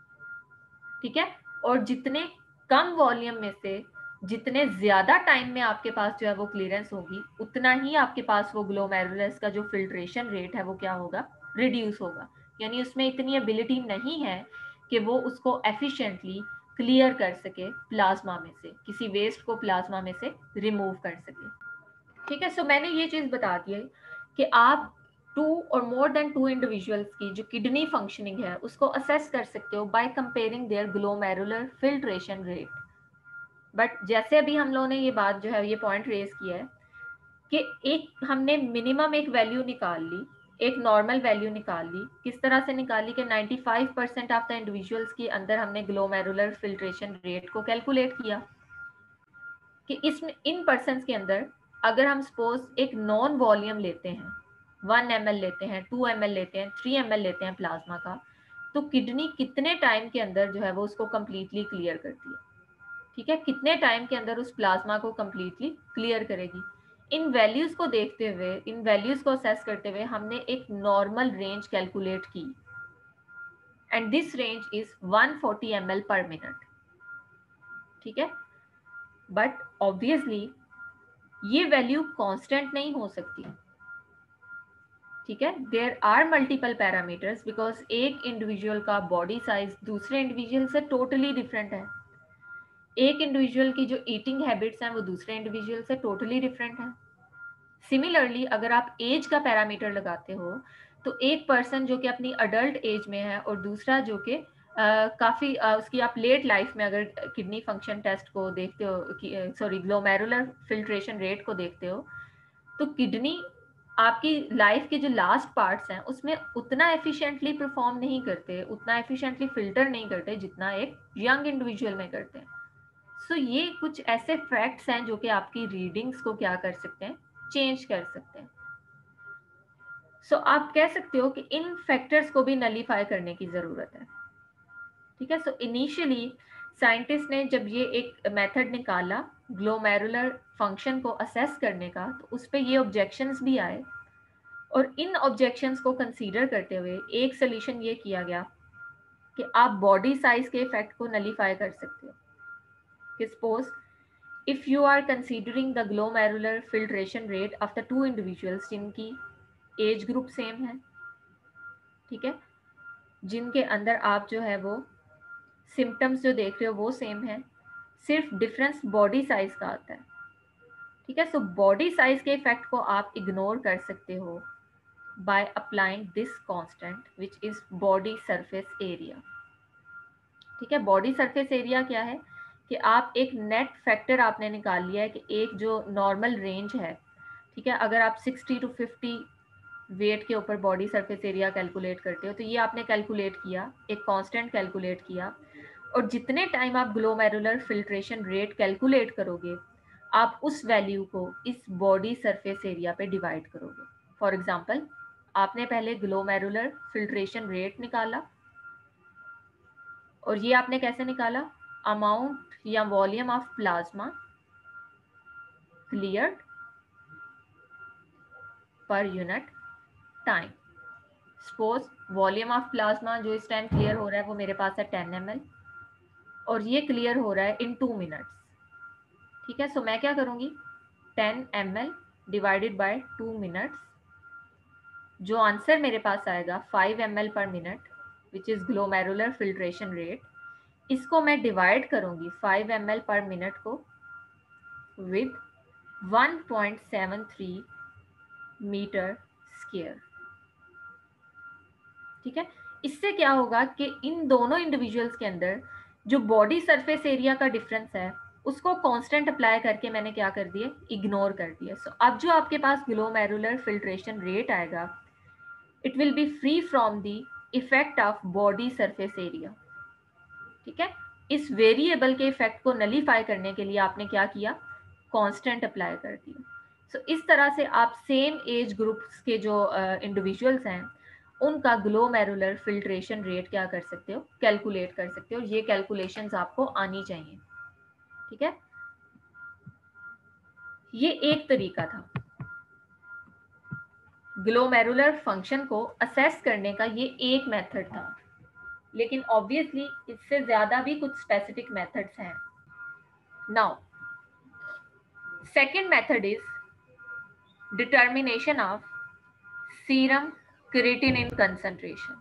ठीक है, और जितने कम वॉल्यूम में से जितने ज्यादा टाइम में आपके पास जो है वो क्लियरेंस होगी उतना ही आपके पास वो ग्लोमेरुलस का जो फिल्ट्रेशन रेट है वो क्या होगा, रिड्यूस होगा। यानी उसमें इतनी एबिलिटी नहीं है कि वो उसको एफिशिएंटली क्लियर कर सके प्लाज्मा में से, किसी वेस्ट को प्लाज्मा में से रिमूव कर सके। ठीक है, सो मैंने ये चीज बता दी है कि आप 2 और मोर देन 2 इंडिविजुअल्स की जो किडनी फंक्शनिंग है उसको असेस कर सकते हो by comparing their glomerular filtration rate. But जैसे अभी हम लोगों ने ये बात जो है ये पॉइंट रेज किया है कि एक हमने मिनिमम एक वैल्यू निकाल ली, एक नॉर्मल वैल्यू निकाल ली। किस तरह से निकाली कि 95% ऑफ द इंडिविजुअल्स के अंदर हमने ग्लोमेरुलर फिल्ट्रेशन रेट को कैलकुलेट किया कि इसमें इन पर्सन के अंदर अगर हम सपोज एक नॉन वॉल्यूम लेते हैं, 1 ml लेते हैं, 2 ml लेते हैं, 3 ml लेते हैं प्लाज्मा का, तो किडनी कितने टाइम के अंदर जो है वो उसको कंप्लीटली क्लियर करती है। ठीक है, कितने टाइम के अंदर उस प्लाज्मा को कंप्लीटली क्लियर करेगी। इन वैल्यूज को देखते हुए, इन वैल्यूज को असेस करते हुए हमने एक नॉर्मल रेंज कैलकुलेट की and this range is 140 ml per minute. ठीक है, बट ऑब्वियसली ये वैल्यू कांस्टेंट नहीं हो सकती। ठीक है, there are multiple parameters because एक इंडिविजुअल का बॉडी साइज दूसरे इंडिविजुअल से टोटली डिफरेंट है। एक इंडिविजुअल की जो ईटिंग हैबिट्स हैं वो दूसरे इंडिविजुअल से टोटली डिफरेंट है। सिमिलरली अगर आप एज का पैरामीटर लगाते हो तो एक पर्सन जो कि अपनी अडल्ट एज में है और दूसरा जो कि काफ़ी उसकी आप लेट लाइफ में अगर किडनी फंक्शन टेस्ट को देखते हो, सॉरी ग्लोमेरुलर फिल्ट्रेशन रेट को देखते हो, तो किडनी आपकी लाइफ के जो लास्ट पार्ट्स हैं उसमें उतना एफिशिएंटली परफॉर्म नहीं करते, उतना एफिशिएंटली फिल्टर नहीं करते जितना एक यंग इंडिविजुअल में करते हैं। सो ये कुछ ऐसे फैक्ट्स हैं जो कि आपकी रीडिंग्स को क्या कर सकते हैं, चेंज कर सकते हैं। सो आप कह सकते हो कि इन फैक्टर्स को भी नलीफाई करने की जरूरत है। ठीक है, सो इनिशियली साइंटिस्ट ने जब ये एक मेथड निकाला ग्लोमेरुलर फंक्शन को असेस करने का तो उस पर ये ऑब्जेक्शंस भी आए, और इन ऑब्जेक्शंस को कंसीडर करते हुए एक सोल्यूशन ये किया गया कि आप बॉडी साइज के इफेक्ट को नलीफाई कर सकते हो। कि suppose if you are considering the glomerular filtration rate of the 2 individuals जिनकी एज ग्रुप सेम है, ठीक है, जिनके अंदर आप जो है वो सिम्टम्स जो देख रहे हो वो सेम है, सिर्फ डिफरेंस बॉडी साइज का आता है। ठीक है, सो बॉडी साइज के इफेक्ट को आप इग्नोर कर सकते हो by applying this constant which is body surface area. ठीक है, बॉडी सरफेस एरिया क्या है कि आप एक नेट फैक्टर आपने निकाल लिया है कि एक जो नॉर्मल रेंज है, ठीक है, अगर आप 60 to 50 वेट के ऊपर बॉडी सरफेस एरिया कैलकुलेट करते हो तो ये आपने कैलकुलेट किया, एक कांस्टेंट कैलकुलेट किया, और जितने टाइम आप ग्लोमेरुलर फिल्ट्रेशन रेट कैलकुलेट करोगे आप उस वैल्यू को इस बॉडी सरफेस एरिया पे डिवाइड करोगे। फॉर एग्जांपल आपने पहले ग्लोमेरुलर फिल्ट्रेशन रेट निकाला, और ये आपने कैसे निकाला, अमाउंट या volume of plasma cleared per unit time. Suppose volume of plasma जो इस टाइम क्लियर हो रहा है वो मेरे पास है 10 ml और ये क्लियर हो रहा है इन 2 मिनट्स। ठीक है, सो मैं क्या करूंगी, 10 ml डिवाइडेड बाय 2 मिनट्स, जो आंसर मेरे पास आएगा 5 ml per minute which is glomerular filtration rate, इसको मैं डिवाइड करूंगी 5 ml पर मिनट को विद 1.73 मीटर स्क्वायर। ठीक है, इससे क्या होगा कि इन दोनों इंडिविजुअल्स के अंदर जो बॉडी सरफेस एरिया का डिफरेंस है उसको कांस्टेंट अप्लाई करके मैंने क्या कर दिया, इग्नोर कर दिया। सो अब जो आपके पास ग्लोमेरुलर फिल्ट्रेशन रेट आएगा it will be free from the effect of body surface area. ठीक है, इस वेरिएबल के इफेक्ट को नलीफाई करने के लिए आपने क्या किया, कांस्टेंट अप्लाई कर दिया। सो इस तरह से आप सेम एज ग्रुप्स के जो इंडिविजुअल्स हैं उनका ग्लोमेरुलर फिल्ट्रेशन रेट क्या कर सकते हो, कैलकुलेट कर सकते हो। ये कैलकुलेशंस आपको आनी चाहिए। ठीक है, ये एक तरीका था ग्लोमेरुलर फंक्शन को असेस करने का, ये एक मेथड था। लेकिन ऑब्वियसली इससे ज्यादा भी कुछ स्पेसिफिक मेथड्स हैं। Now second method is determination of serum creatinine concentration.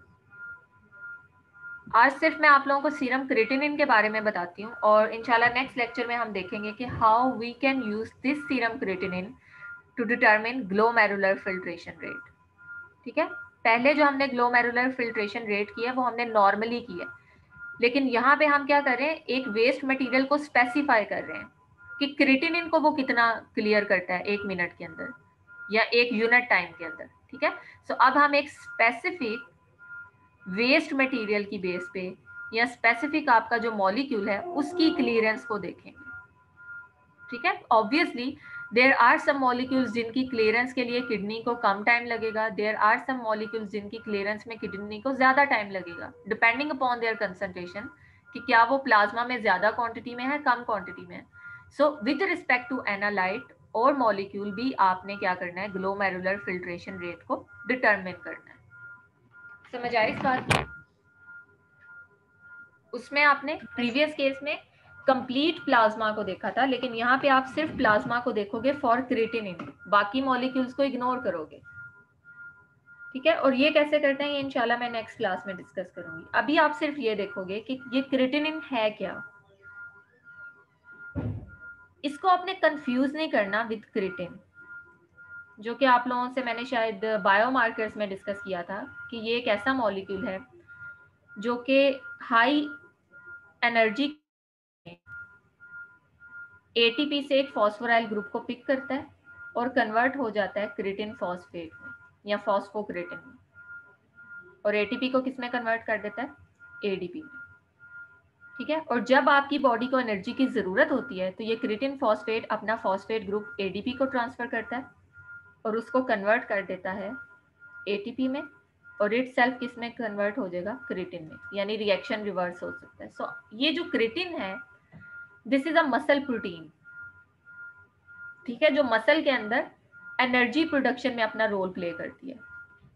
आज सिर्फ मैं आप लोगों को सीरम क्रिएटिनिन के बारे में बताती हूँ और इंशाल्लाह नेक्स्ट लेक्चर में हम देखेंगे कि how we can use this serum creatinine to determine glomerular filtration rate. ठीक है, पहले जो हमने ग्लोमेरुलर फिल्ट्रेशन रेट किया वो हमने नॉर्मली किया, लेकिन यहाँ पे हम क्या कर रहे हैं, एक वेस्ट मटेरियल को स्पेसिफाई कर रहे हैं कि क्रिएटिनिन को वो कितना क्लियर करता है 1 मिनट के अंदर या 1 यूनिट टाइम के अंदर। ठीक है, सो अब हम एक स्पेसिफिक वेस्ट मटेरियल की बेस पे या स्पेसिफिक आपका जो मॉलिक्यूल है उसकी क्लियरेंस को देखेंगे। ठीक है, obviously there are some molecules जिनकी क्लियरेंस के लिए किडनी को कम टाइम लगेगा, देयर आर सम मॉलिक्यूल्स जिनकी क्लियरेंस में किडनी को ज्यादा टाइम लगेगा, डिपेंडिंग अपॉन देयर कंसंट्रेशन, कि क्या वो प्लाज्मा में ज्यादा क्वांटिटी में है, कम क्वांटिटी में है। So with respect to analyte और मॉलिक्यूल भी आपने क्या करना है, ग्लोमेरुलर फिल्ट्रेशन रेट को डिटरमिन करना है। समझ आई इस बात की? उसमें आपने प्रीवियस केस में कंप्लीट प्लाज्मा को देखा था, लेकिन यहाँ पे आप सिर्फ प्लाज्मा को देखोगे फॉर क्रिएटिनिन, बाकी मॉलिक्यूल्स को इग्नोर करोगे। ठीक है, और ये कैसे करते हैं ये इंशाल्लाह मैं नेक्स्ट क्लास में डिस्कस करूंगी। अभी आप सिर्फ ये देखोगे कि ये क्रिएटिनिन है क्या। इसको आपने कंफ्यूज नहीं करना विद क्रिएटिन, जो कि आप लोगों से मैंने शायद बायोमार्कर्स में डिस्कस किया था कि ये एक ऐसा मॉलिक्यूल है जो कि हाई एनर्जी एटीपी से एक फॉस्फोराइल ग्रुप को पिक करता है और कन्वर्ट हो जाता है क्रिएटिन फॉस्फेट में या फॉस्फोक्रिएटिन में, और एटीपी को किस में कन्वर्ट कर देता है, एडीपी में। ठीक है, और जब आपकी बॉडी को एनर्जी की जरूरत होती है तो ये क्रिएटिन फॉस्फेट अपना फॉस्फेट ग्रुप एडीपी को ट्रांसफर करता है और उसको कन्वर्ट कर देता है एटीपी में, और इट सेल्फ किस में कन्वर्ट हो जाएगा, क्रिएटिन में, यानी रिएक्शन रिवर्स हो सकता है। सो ये जो क्रिएटिन है this is a muscle protein. ठीक है, जो मसल के अंदर एनर्जी प्रोडक्शन में अपना रोल प्ले करती है,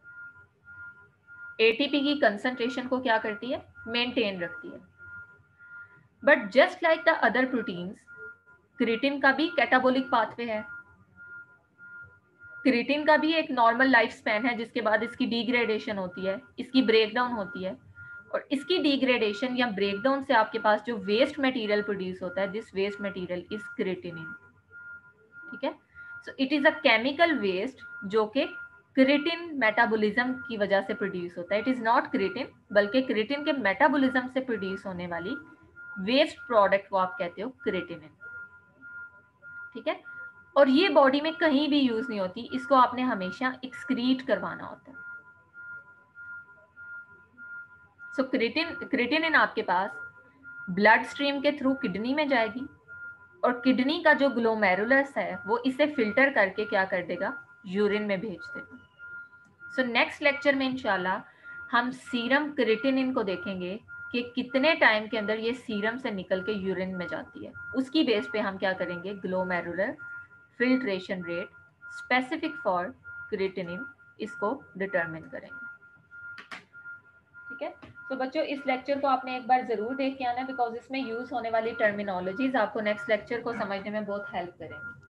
एटीपी की कंसंट्रेशन को क्या करती है, मेंटेन रखती है। But just like the other proteins, creatine का भी कैटाबोलिक पाथवे है, क्रिएटिन का भी एक नॉर्मल लाइफ स्पैन है जिसके बाद इसकी डिग्रेडेशन होती है, इसकी ब्रेकडाउन होती है, और इसकी डिग्रेडेशन या ब्रेकडाउन से आपके पास जो वेस्ट मटेरियल प्रोड्यूस होता है, this waste material is creatinine. ठीक है, so it is a chemical waste जो कि क्रिएटिन मेटाबॉलिज्म की वजह से प्रोड्यूस होता है। इट इज नॉट क्रिएटिन, बल्कि क्रिएटिन के मेटाबॉलिज्म से प्रोड्यूस होने वाली वेस्ट प्रोडक्ट को आप कहते हो क्रिएटिनिन। ठीक है, और ये बॉडी में कहीं भी यूज नहीं होती, इसको आपने हमेशा एक्सक्रीट करवाना होता है। सो क्रिएटिनिन आपके पास ब्लड स्ट्रीम के थ्रू किडनी में जाएगी और किडनी का जो ग्लोमेरुलस है वो इसे फिल्टर करके क्या कर देगा, यूरिन में भेज देगा। सो नेक्स्ट लेक्चर में इंशाल्लाह हम सीरम क्रिएटिनिन को देखेंगे कि कितने टाइम के अंदर ये सीरम से निकल के यूरिन में जाती है। उसकी बेस पे हम क्या करेंगे, glomerular filtration rate specific for creatinine इसको डिटरमिन करेंगे। ठीक है, तो बच्चों इस लेक्चर को आपने एक बार जरूर देख के आना, बिकॉज इसमें यूज होने वाली टर्मिनोलॉजीज आपको नेक्स्ट लेक्चर को समझने में बहुत हेल्प करेंगी।